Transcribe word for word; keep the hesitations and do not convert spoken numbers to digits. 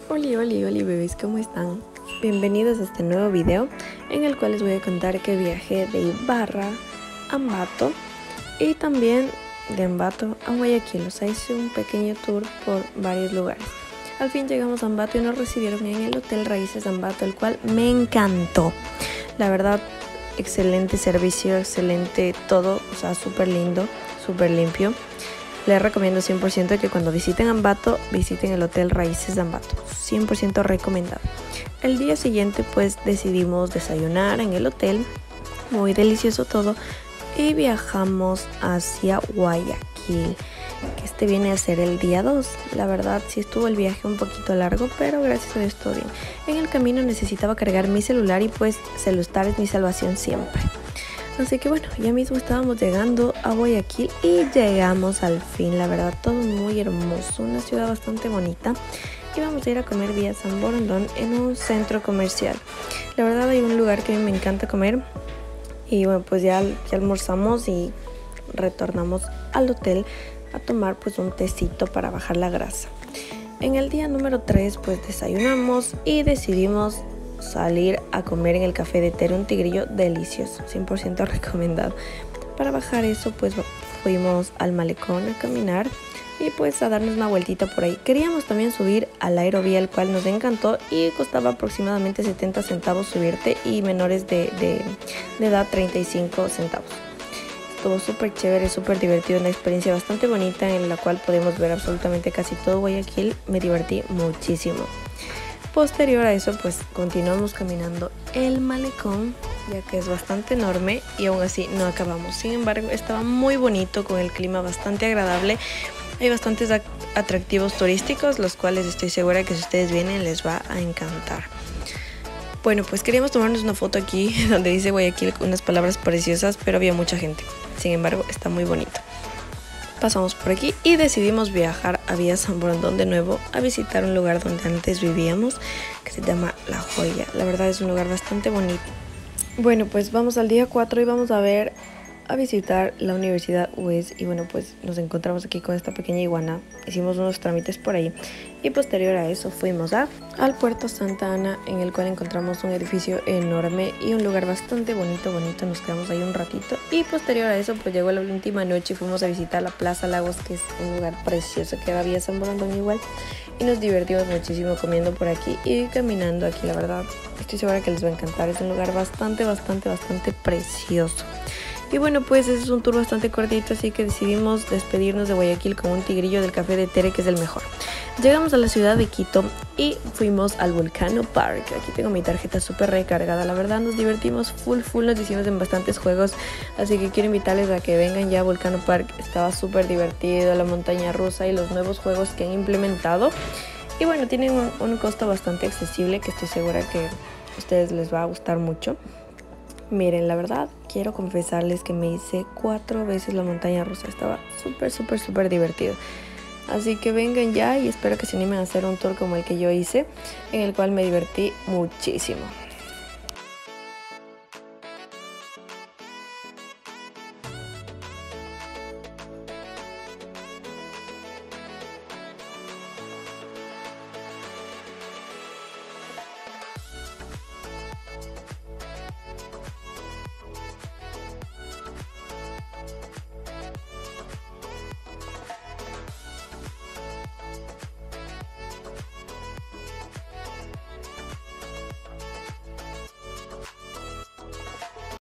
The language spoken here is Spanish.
Hola, hola, hola bebés, ¿cómo están? Bienvenidos a este nuevo video en el cual les voy a contar que viajé de Ibarra a Ambato y también de Ambato a Guayaquil. O sea, hice un pequeño tour por varios lugares. Al fin llegamos a Ambato y nos recibieron en el Hotel Raíces Ambato, el cual me encantó. La verdad, excelente servicio, excelente todo, o sea, súper lindo, súper limpio. Les recomiendo cien por ciento que cuando visiten Ambato, visiten el Hotel Raíces de Ambato. cien por ciento recomendado. El día siguiente pues decidimos desayunar en el hotel. Muy delicioso todo. Y viajamos hacia Guayaquil, que este viene a ser el día dos. La verdad sí estuvo el viaje un poquito largo, pero gracias a Dios todo bien. En el camino necesitaba cargar mi celular y pues celular es mi salvación siempre. Así que bueno, ya mismo estábamos llegando a Guayaquil y llegamos al fin. La verdad, todo muy hermoso, una ciudad bastante bonita. Y vamos a ir a comer vía San Borondón en un centro comercial. La verdad hay un lugar que a mí me encanta comer. Y bueno, pues ya, ya almorzamos y retornamos al hotel a tomar pues un tecito para bajar la grasa. En el día número tres pues desayunamos y decidimos salir a comer en el café de Tere, un tigrillo delicioso, cien por ciento recomendado. Para bajar eso pues fuimos al malecón a caminar y pues a darnos una vueltita por ahí. Queríamos también subir al aerovía, el cual nos encantó y costaba aproximadamente setenta centavos subirte y menores de, de, de edad treinta y cinco centavos. Estuvo súper chévere, súper divertido, una experiencia bastante bonita en la cual podemos ver absolutamente casi todo Guayaquil. Me divertí muchísimo. Posterior a eso pues continuamos caminando el malecón, ya que es bastante enorme y aún así no acabamos. Sin embargo, estaba muy bonito, con el clima bastante agradable. Hay bastantes atractivos turísticos, los cuales estoy segura que si ustedes vienen les va a encantar. Bueno, pues queríamos tomarnos una foto aquí donde dice Guayaquil con unas palabras preciosas, pero había mucha gente. Sin embargo, está muy bonito. Pasamos por aquí y decidimos viajar a vía San Borondón de nuevo a visitar un lugar donde antes vivíamos, que se llama La Joya. La verdad es un lugar bastante bonito. Bueno, pues vamos al día cuatro y vamos a ver, a visitar la Universidad U E S. Y bueno, pues nos encontramos aquí con esta pequeña iguana. Hicimos unos trámites por ahí y posterior a eso fuimos a, al Puerto Santa Ana, en el cual encontramos un edificio enorme y un lugar bastante bonito, bonito. Nos quedamos ahí un ratito y posterior a eso pues llegó la última noche y fuimos a visitar la Plaza Lagos, que es un lugar precioso que era vía San Borondón igual. Y nos divertimos muchísimo comiendo por aquí y caminando aquí. La verdad, estoy segura que les va a encantar. Es un lugar bastante, bastante, bastante precioso. Y bueno, pues ese es un tour bastante cortito, así que decidimos despedirnos de Guayaquil con un tigrillo del café de Tere, que es el mejor. Llegamos a la ciudad de Quito y fuimos al Volcano Park. Aquí tengo mi tarjeta súper recargada. La verdad nos divertimos full, full, nos hicimos en bastantes juegos. Así que quiero invitarles a que vengan ya a Volcano Park. Estaba súper divertido, la montaña rusa y los nuevos juegos que han implementado. Y bueno, tienen un, un costo bastante accesible, que estoy segura que a ustedes les va a gustar mucho. Miren, la verdad, quiero confesarles que me hice cuatro veces la montaña rusa. Estaba súper, súper, súper divertido. Así que vengan ya y espero que se animen a hacer un tour como el que yo hice, en el cual me divertí muchísimo.